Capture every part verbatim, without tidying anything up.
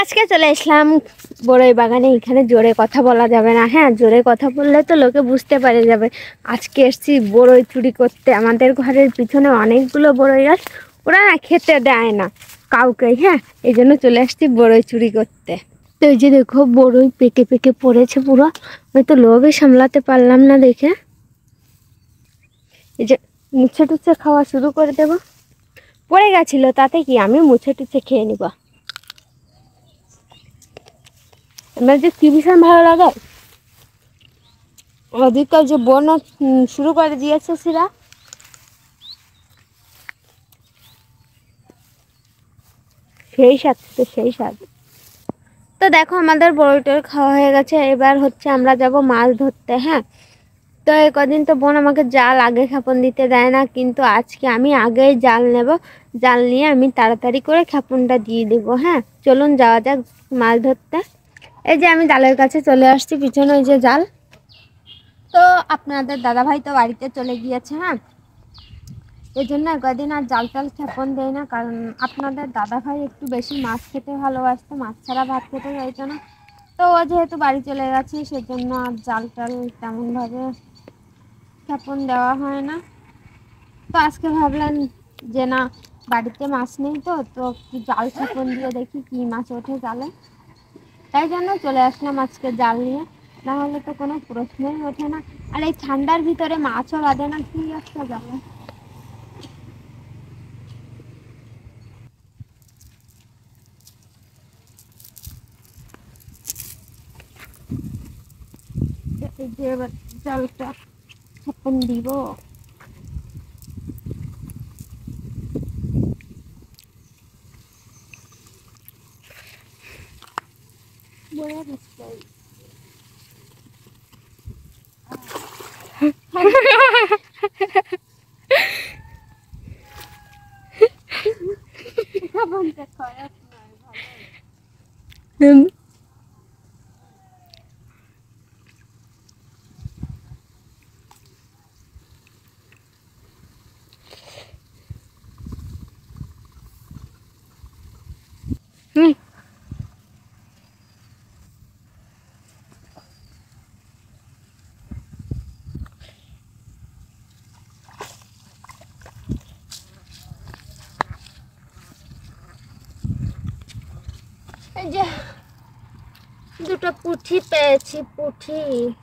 আজকে চলে আসলাম বড়ই বাগানে। এখানে জোরে কথা বলা যাবে না, হ্যাঁ, জোরে কথা বললে তো লোকে বুঝতে পারে যাবে। আজকে এসছি বড়ই চুরি করতে। আমাদের ঘরের পিছনে অনেকগুলো বড়ই গাছ, ওরা না খেতে দেয় না কাউকে, হ্যাঁ, এই জন্য চলে আসছি বড়ই চুরি করতে। তো এই যে দেখো বড়ই পেকে পেকে পড়েছে পুরো, হয়তো লোভে সামলাতে পারলাম না দেখে এই যে মুছে টুচ্ছে খাওয়া শুরু করে দেব। পড়ে গেছিল তাতে কি, আমি মুছে টুচ্ছে খেয়ে নিব। আমার যে কি ভীষণ ভালো লাগে, ওদিকে যে বন শুরু করে দিয়েছে সেরা, সেই স্বাদ তো সেই স্বাদ। তো দেখো আমাদের বড়ইটার খাওয়া হয়ে গেছে, এবার হচ্ছে আমরা যাব মাছ ধরতে। হ্যাঁ, তো এই কদিন তো বোন আমাকে জাল আগে খাপন দিতে দেয় না, কিন্তু আজকে আমি আগেই জাল নেব। জাল নিয়ে আমি তাড়াতাড়ি করে খাপনটা দিয়ে দেবো। হ্যাঁ, চলুন যাওয়া যাক মাছ ধরতে। এই যে আমি জালের কাছে চলে আসছি, পিছনে ওই যে জাল। তো আপনাদের দাদাভাই তো বাড়িতে চলে গিয়েছে, হ্যাঁ, এই জন্য কদিন আর জাল টাল খেপন দেয় না, কারণ আপনাদের দাদাভাই একটু বেশি মাছ খেতে ভালোবাসতো, মাছ ছাড়া ভাত খেতে চাইতো না। তো ও যেহেতু বাড়ি চলে গেছে সেজন্য আর জাল টাল তেমনভাবে খেপন দেওয়া হয় না। তো আজকে ভাবলাম যে না, বাড়িতে মাছ নেই, তো তো কি জাল খেপন দিয়ে দেখি কি মাছ ওঠে জালে, তাই জন্য চলে আসলাম আজকে জাল নিয়ে। না হলে তো কোনো প্রশ্নই ওঠে না, আর এই ঠান্ডার ভিতরে মাছও বাঁধে না, কি একটা জালে। এই যে এবার জালটা খেপন দিব। বয়ে দিচ্ছে হুম, এই যে দুটো পুঁঠি পেয়েছি। পুঁঠি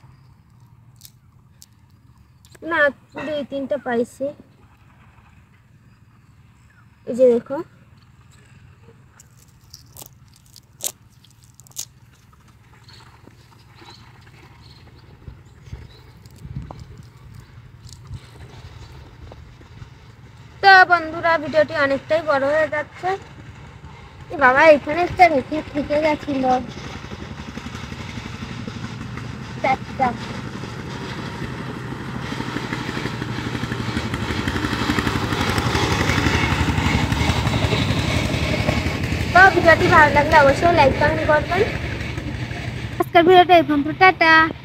না, দুই তিনটা পাইছি। এই যে দেখো, তো বন্ধুরা ভিডিওটি অনেকটাই বড় হয়ে যাচ্ছে। বাবা এখানে একটা রেখে থেকে গেছিল চারটা। তো ভিডিওটি ভালো লাগলে অবশ্যই লাইক কমেন্ট করবেন। আজকের ভিডিওটা এই পর্যন্ত, টাটা।